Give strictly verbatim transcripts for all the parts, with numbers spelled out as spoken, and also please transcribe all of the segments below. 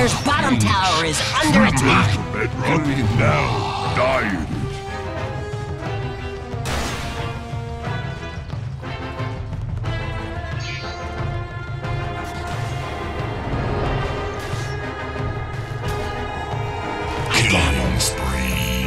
Dire's bottom tower is under attack. Bedrock now. Die. Killing spree.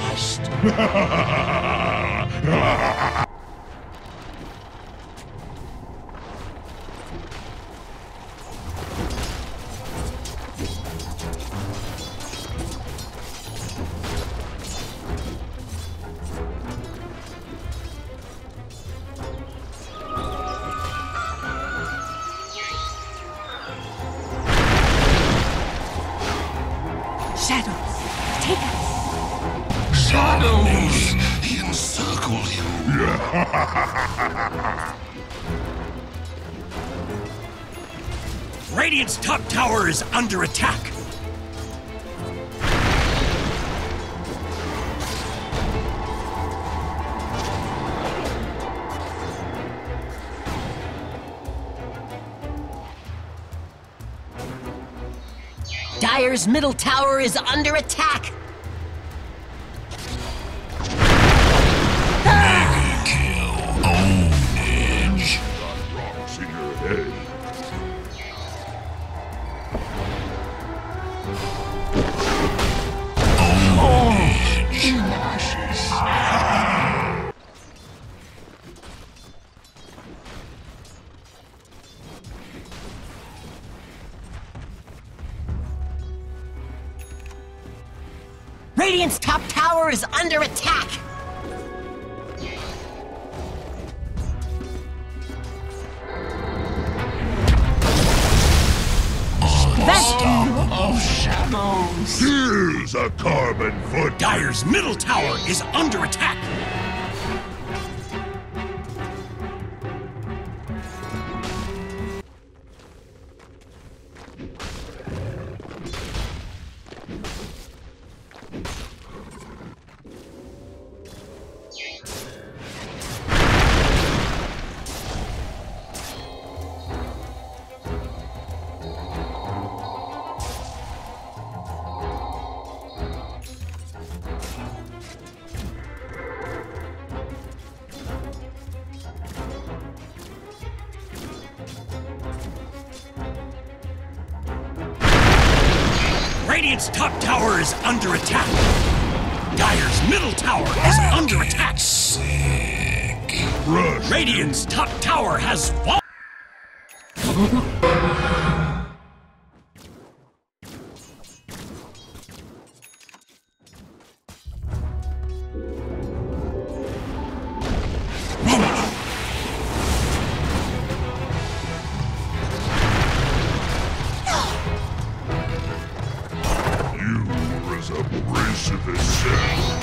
Shadows, take us. Shadows encircle him. Radiant's top tower is under attack. Dire's middle tower is under attack. Mega kill. Ownage. Got rocks in your head. Ownage. Radiant's top tower is under attack. Unstoppable shadows. Here's a carbon foot. Dire's middle tower is under attack. Radiant's top tower is under attack. Dire's middle tower is under attack. Sick. Rush. Radiant's top tower has fallen. You were as abrasive as sand.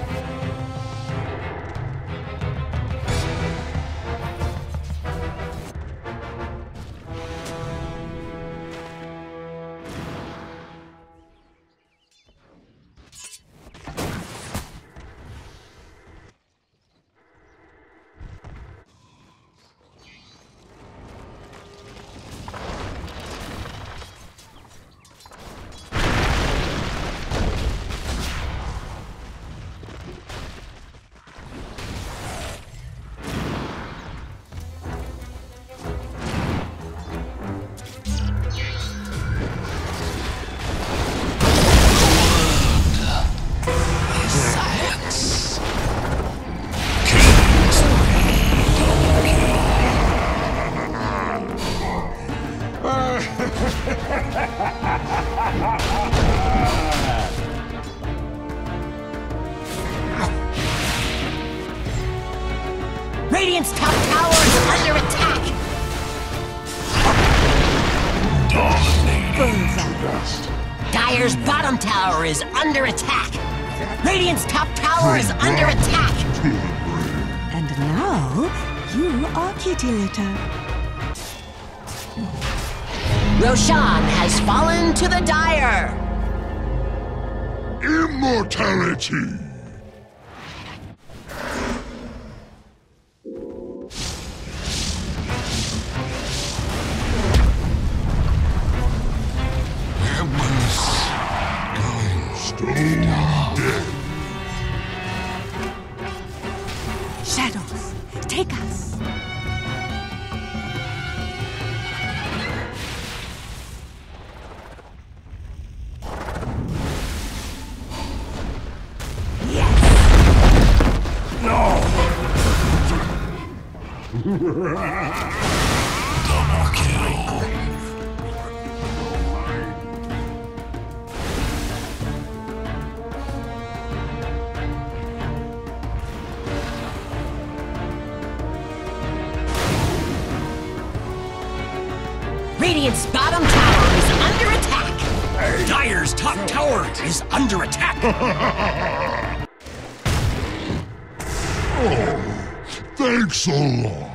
Science. Killing spree. Radiant's top tower is under attack. Dominating. Dire's bottom tower is under attack. Radiant's top tower is under attack. And now, you are kitty litter. Roshan has fallen to the Dire. Immortality. Am take us. Double kill. Radiant's bottom tower is under attack! Dire's top tower is under attack! Oh, thanks a lot.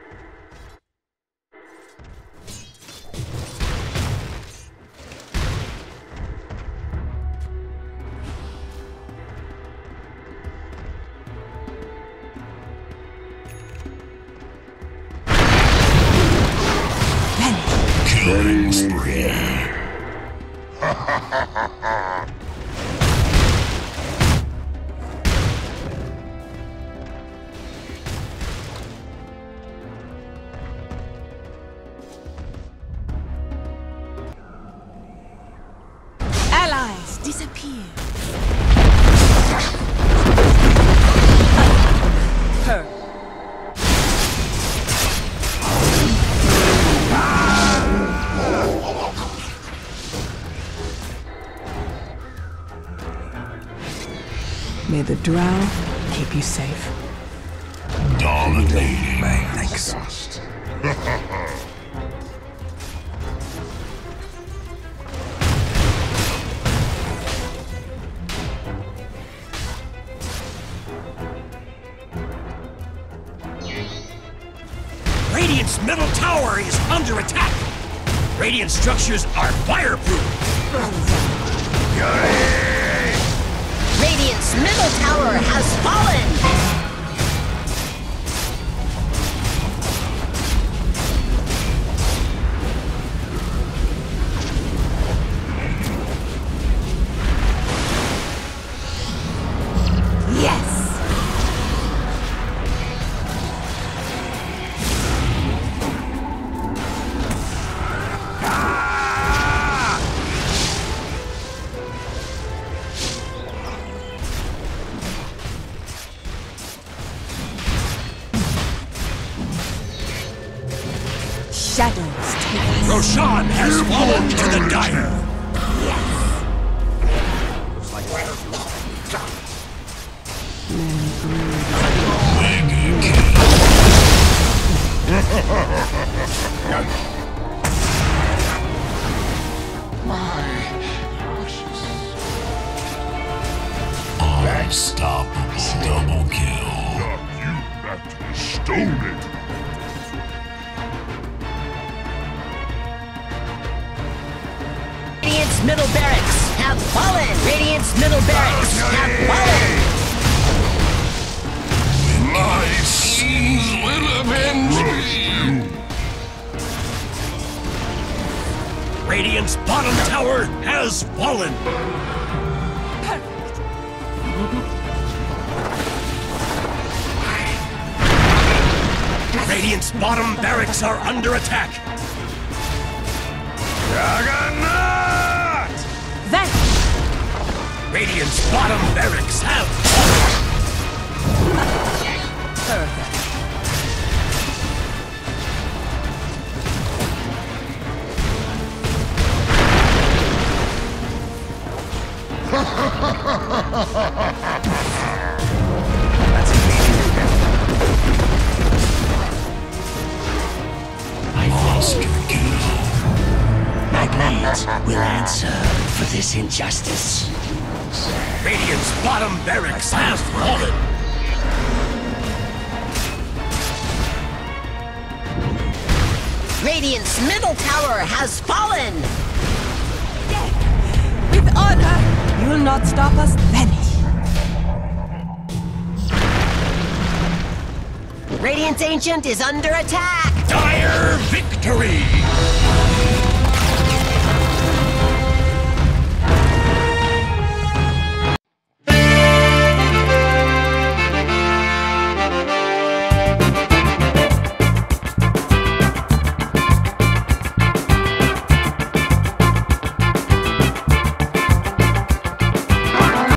Killing spree. Allies disappear. Her. May the drow keep you safe. Dominating. Thanks. Radiant's middle tower is under attack! Radiant structures are fireproof! Radiant's middle tower has fallen! Yes! Shadows take us. Roshan has fallen to the Dire! Mega kill. Unstoppable double kill. Knock you back to the Stone Age. Radiant's middle barracks have fallen! Radiant's middle barracks have fallen! My sins will avenge me. Radiant's bottom tower has fallen! Radiant's bottom barracks are under attack! Juggernaut! Then Radiant's bottom barracks have perfect. Monster kill. My blades will answer for this injustice. Radiant's bottom barracks have fallen! Radiant's middle tower has fallen! With honor, you will not stop us. Vanish. Radiant's Ancient is under attack! Dire victory!